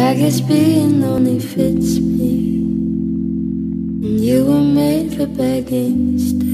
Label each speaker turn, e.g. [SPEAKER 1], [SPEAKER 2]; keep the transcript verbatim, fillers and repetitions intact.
[SPEAKER 1] I guess being lonely fits me, and you were made for begging.